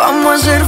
Vamos a ser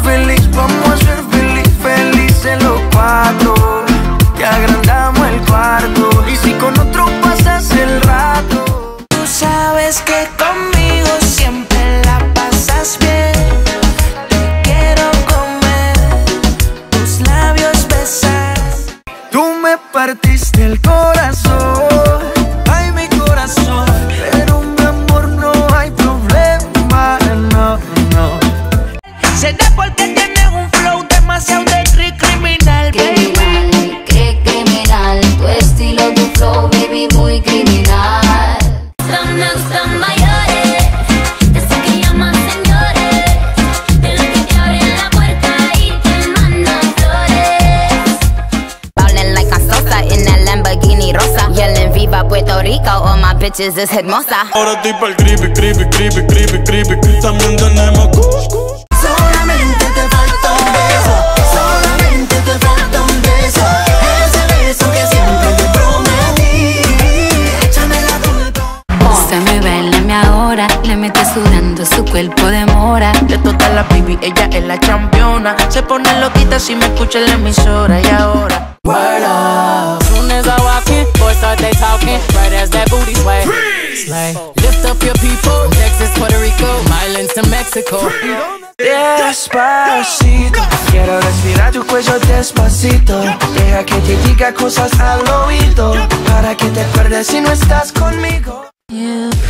felices los cuatro. Que agrandamos el cuarto. Y si con otro pasas el rato. Tú sabes que conmigo siempre la pasas bien. Te quiero comer, tus labios besar. Tú me partiste el corazón, ay mi corazón. Pero mi amor no hay problema, no, no. Será porque tienes un flow demasiado de criminal, baby. Criminal, tu estilo, tu flow, baby, muy criminal. Me gustan mayores, de esos que llaman señores, de los que te abren la puerta y te mandan flores. Ballin' like a Sosa in that Lamborghini rosa, yelling Viva Puerto Rico, all my bitches is hermosa. Ahora estoy pa'l creepy. También tenemos cuscús. Solamente te falta un beso, solamente te falta un beso. Ese beso que siempre te prometí. Échame la culpa. Se me ve, leme ahora, le mete sudando, su cuerpo demora. De todas las baby, ella es la campeona. Se pone loquita si me escucha en la emisora. Y ahora, word up. Soon as I walk in, boys start they talking. Right as that booty sway. Slay. Lift up your people. Texas, Puerto Rico, Islands to Mexico. Despacito, quiero respirar tu cuello despacito. Deja que te diga cosas al oído, para que te acuerdes si no estás conmigo. You